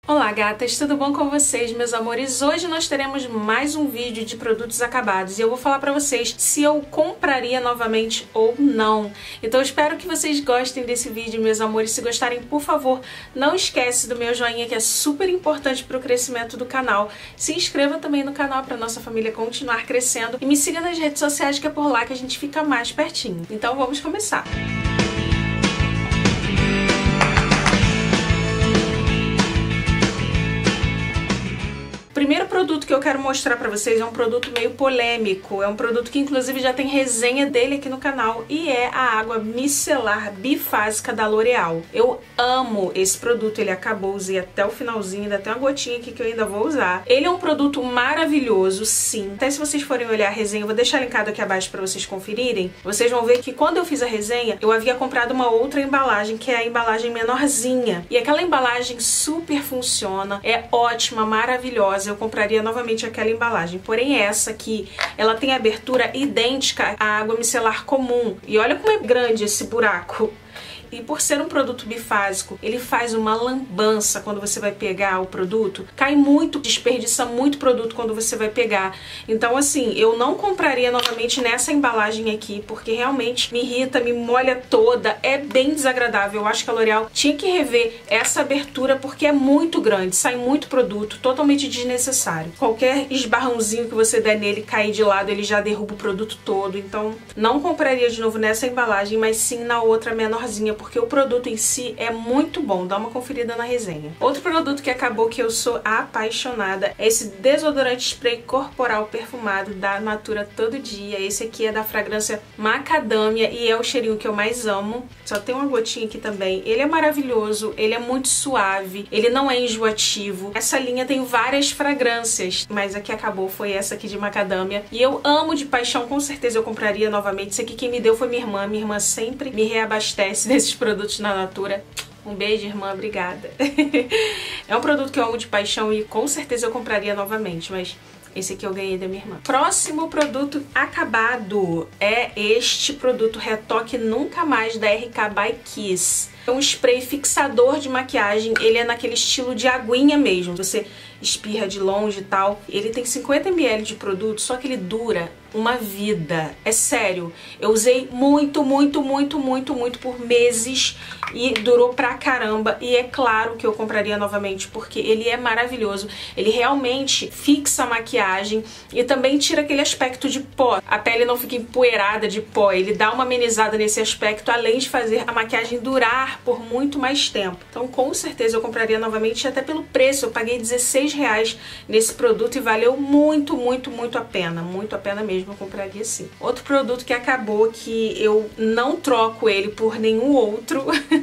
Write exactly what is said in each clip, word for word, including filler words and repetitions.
Olá gatas, tudo bom com vocês, meus amores? Hoje nós teremos mais um vídeo de produtos acabados e eu vou falar pra vocês se eu compraria novamente ou não. Então eu espero que vocês gostem desse vídeo, meus amores. Se gostarem, por favor, não esquece do meu joinha, que é super importante pro crescimento do canal. Se inscreva também no canal pra nossa família continuar crescendo e me siga nas redes sociais, que é por lá que a gente fica mais pertinho. Então vamos começar! O primeiro produto que eu quero mostrar pra vocês é um produto meio polêmico, é um produto que inclusive já tem resenha dele aqui no canal e é a água micelar bifásica da L'Oréal. Eu amo esse produto, ele acabou, usei até o finalzinho, ainda tem uma gotinha aqui que eu ainda vou usar. Ele é um produto maravilhoso, sim. Até se vocês forem olhar a resenha, eu vou deixar linkado aqui abaixo pra vocês conferirem. Vocês vão ver que quando eu fiz a resenha, eu havia comprado uma outra embalagem, que é a embalagem menorzinha. E aquela embalagem super funciona, é ótima, maravilhosa. Eu compraria novamente aquela embalagem, porém essa aqui, ela tem abertura idêntica à água micelar comum. E olha como é grande esse buraco. E por ser um produto bifásico, ele faz uma lambança quando você vai pegar o produto. Cai muito, desperdiça muito produto quando você vai pegar. Então assim, eu não compraria novamente nessa embalagem aqui, porque realmente me irrita, me molha toda, é bem desagradável. Eu acho que a L'Oréal tinha que rever essa abertura, porque é muito grande, sai muito produto, totalmente desnecessário. Qualquer esbarrãozinho que você der nele, cair de lado, ele já derruba o produto todo. Então não compraria de novo nessa embalagem, mas sim na outra menorzinha, porque o produto em si é muito bom. Dá uma conferida na resenha. Outro produto que acabou, que eu sou apaixonada, é esse desodorante spray corporal perfumado da Natura Todo Dia. Esse aqui é da fragrância Macadâmia e é o cheirinho que eu mais amo. Só tem uma gotinha aqui também. Ele é maravilhoso, ele é muito suave, ele não é enjoativo. Essa linha tem várias fragrâncias, mas a que acabou foi essa aqui de Macadâmia. E eu amo de paixão, com certeza eu compraria novamente. Esse aqui quem me deu foi minha irmã. Minha irmã sempre me reabastece desses produtos na Natura. Um beijo, irmã, obrigada. É um produto que eu amo de paixão e com certeza eu compraria novamente, mas esse aqui eu ganhei da minha irmã. Próximo produto acabado é este produto Retoque Nunca Mais da R K by Kiss. É um spray fixador de maquiagem, ele é naquele estilo de aguinha mesmo, você espirra de longe e tal. Ele tem cinquenta mililitros de produto, só que ele dura uma vida. É sério, eu usei muito, muito, muito, muito, muito por meses e durou pra caramba. E é claro que eu compraria novamente, porque ele é maravilhoso. Ele realmente fixa a maquiagem e também tira aquele aspecto de pó. A pele não fica empoeirada de pó, ele dá uma amenizada nesse aspecto, além de fazer a maquiagem durar por muito mais tempo. Então com certeza eu compraria novamente, até pelo preço. Eu paguei dezesseis reais nesse produto e valeu muito, muito, muito a pena. Muito a pena mesmo, eu compraria sim. Outro produto que acabou, que eu não troco ele por nenhum outro,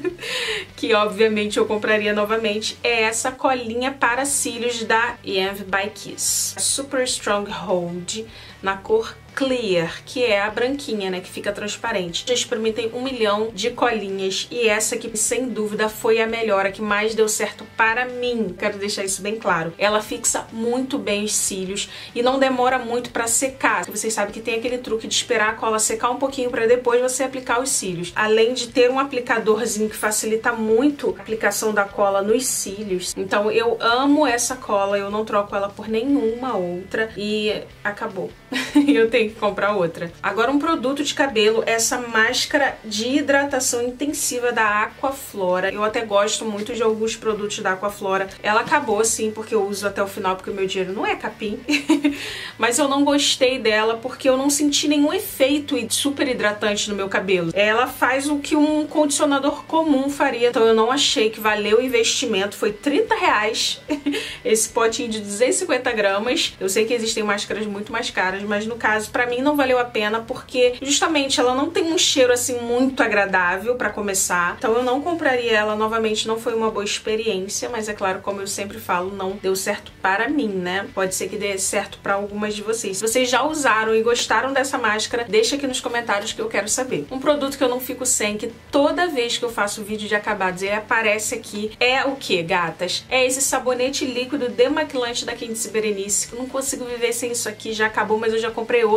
que obviamente eu compraria novamente, é essa colinha para cílios da Yanv by Kiss. Super Strong Hold, na cor Clear, que é a branquinha, né, que fica transparente. Já experimentei um milhão de colinhas e essa aqui, sem dúvida, foi a melhor, a que mais deu certo para mim. Quero deixar isso bem claro. Ela fixa muito bem os cílios e não demora muito para secar. Vocês sabem que tem aquele truque de esperar a cola secar um pouquinho para depois você aplicar os cílios. Além de ter um aplicadorzinho que facilita muito a aplicação da cola nos cílios. Então eu amo essa cola, eu não troco ela por nenhuma outra e acabou. Eu tenho que comprar outra. Agora um produto de cabelo, essa máscara de hidratação intensiva da Aquaflora. Eu até gosto muito de alguns produtos da Aquaflora. Ela acabou sim, porque eu uso até o final, porque o meu dinheiro não é capim. Mas eu não gostei dela porque eu não senti nenhum efeito super hidratante no meu cabelo. Ela faz o que um condicionador comum faria, então eu não achei que valeu o investimento. Foi trinta reais esse potinho de duzentos e cinquenta gramas. Eu sei que existem máscaras muito mais caras, mas no caso, pra mim não valeu a pena, porque justamente ela não tem um cheiro assim muito agradável pra começar. Então eu não compraria ela novamente, não foi uma boa experiência, mas é claro, como eu sempre falo, não deu certo para mim, né? Pode ser que dê certo pra algumas de vocês. Se vocês já usaram e gostaram dessa máscara, deixa aqui nos comentários que eu quero saber. Um produto que eu não fico sem, que toda vez que eu faço vídeo de acabados ele aparece aqui, é o que, gatas? É esse sabonete líquido demaquilante da Candice Berenice. Eu não consigo viver sem isso aqui, já acabou, mas eu já comprei outro.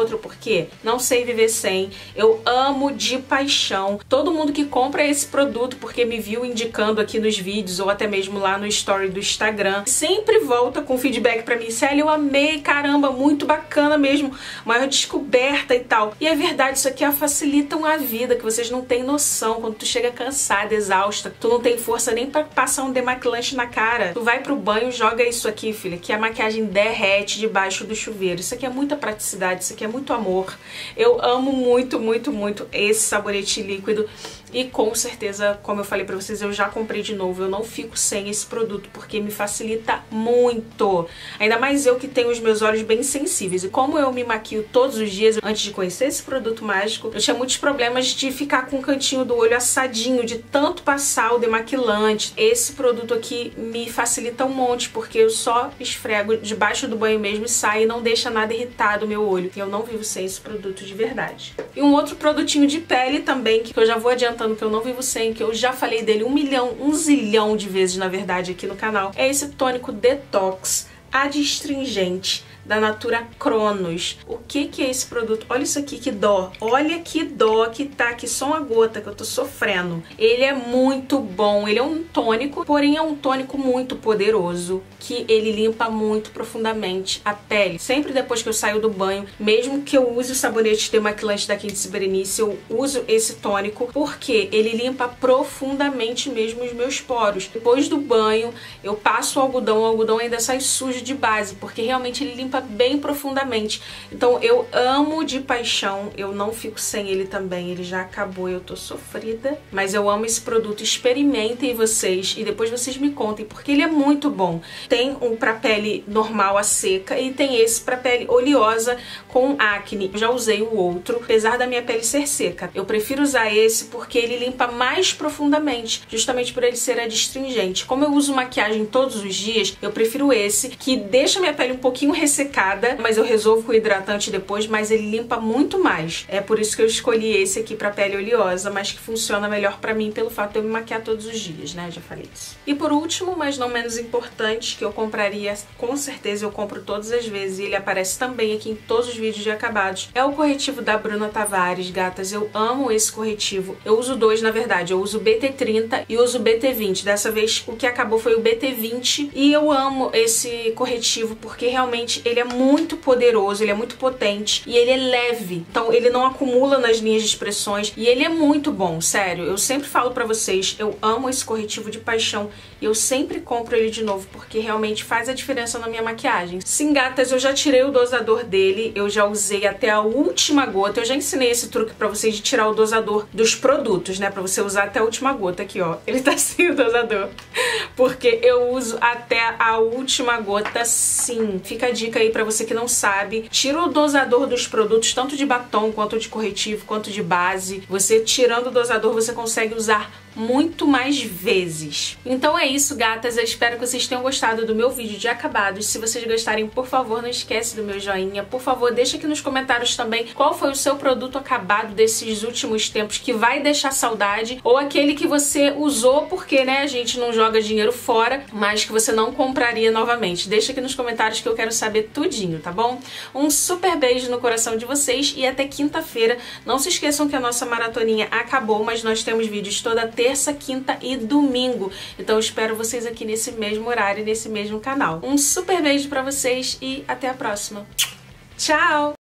outro, porque não sei viver sem. Eu amo de paixão. Todo mundo que compra esse produto porque me viu indicando aqui nos vídeos ou até mesmo lá no story do Instagram, sempre volta com feedback pra mim. Célia, eu amei, caramba, muito bacana mesmo, maior descoberta e tal. E é verdade, isso aqui ó, facilitam a vida, que vocês não têm noção. Quando tu chega cansada, exausta, tu não tem força nem pra passar um demaquilante na cara, tu vai pro banho, joga isso aqui, filha, que a maquiagem derrete debaixo do chuveiro. Isso aqui é muita praticidade, isso aqui é muito amor. Eu amo muito, muito, muito esse sabonete líquido. E com certeza, como eu falei pra vocês, eu já comprei de novo. Eu não fico sem esse produto, porque me facilita muito. Ainda mais eu que tenho os meus olhos bem sensíveis. E como eu me maquio todos os dias, antes de conhecer esse produto mágico, eu tinha muitos problemas de ficar com o cantinho do olho assadinho, de tanto passar o demaquilante. Esse produto aqui me facilita um monte, porque eu só esfrego debaixo do banho mesmo e sai e não deixa nada irritado o meu olho. Eu não vivo sem esse produto de verdade. E um outro produtinho de pele também, que eu já vou adiantando que eu não vivo sem, que eu já falei dele um milhão, um zilhão de vezes, na verdade, aqui no canal, é esse tônico Detox adstringente da Natura Cronos. O que que é esse produto? Olha isso aqui, que dó. Olha que dó que tá aqui, só uma gota que eu tô sofrendo. Ele é muito bom, ele é um tônico, porém é um tônico muito poderoso, que ele limpa muito profundamente a pele. Sempre depois que eu saio do banho, mesmo que eu use o sabonete demaquilante da Quinta Berenice, eu uso esse tônico, porque ele limpa profundamente mesmo os meus poros. Depois do banho, eu passo o algodão, o algodão ainda sai sujo de base, porque realmente ele limpa bem profundamente. Então eu amo de paixão, eu não fico sem ele também, ele já acabou, eu tô sofrida, mas eu amo esse produto. Experimentem vocês e depois vocês me contem, porque ele é muito bom. Tem um pra pele normal, a seca, e tem esse pra pele oleosa com acne. Eu já usei o outro, apesar da minha pele ser seca. Eu prefiro usar esse porque ele limpa mais profundamente, justamente por ele ser adstringente. Como eu uso maquiagem todos os dias, eu prefiro esse, que deixa minha pele um pouquinho ressecada, mas eu resolvo com hidratante depois, mas ele limpa muito mais. É por isso que eu escolhi esse aqui pra pele oleosa, mas que funciona melhor pra mim pelo fato de eu me maquiar todos os dias, né? Já falei isso. E por último, mas não menos importante, que eu compraria, com certeza eu compro todas as vezes, e ele aparece também aqui em todos os vídeos de acabados, é o corretivo da Bruna Tavares, gatas. Eu amo esse corretivo. Eu uso dois, na verdade. Eu uso o B T trinta e uso o B T vinte. Dessa vez, o que acabou foi o B T vinte, e eu amo esse corretivo porque realmente ele é muito poderoso, ele é muito potente e ele é leve, então ele não acumula nas linhas de expressões e ele é muito bom, sério. Eu sempre falo pra vocês, eu amo esse corretivo de paixão e eu sempre compro ele de novo porque realmente faz a diferença na minha maquiagem. Sim, gatas, eu já tirei o dosador dele, eu já usei até a última gota. Eu já ensinei esse truque pra vocês de tirar o dosador dos produtos, né, pra você usar até a última gota. Aqui, ó, ele tá sem o dosador porque eu uso até a última gota, sim. Fica a dica aí pra você que não sabe, tira o dosador dos produtos, tanto de batom, quanto de corretivo, quanto de base. Você tirando o dosador, você consegue usar muito mais vezes. Então é isso, gatas. Eu espero que vocês tenham gostado do meu vídeo de acabados. Se vocês gostarem, por favor, não esquece do meu joinha. Por favor, deixa aqui nos comentários também qual foi o seu produto acabado desses últimos tempos que vai deixar saudade, ou aquele que você usou porque, né, a gente não joga dinheiro fora, mas que você não compraria novamente. Deixa aqui nos comentários que eu quero saber tudinho, tá bom? Um super beijo no coração de vocês e até quinta-feira. Não se esqueçam que a nossa maratoninha acabou, mas nós temos vídeos toda terça terça, quinta e domingo. Então eu espero vocês aqui nesse mesmo horário, nesse mesmo canal. Um super beijo pra vocês e até a próxima. Tchau!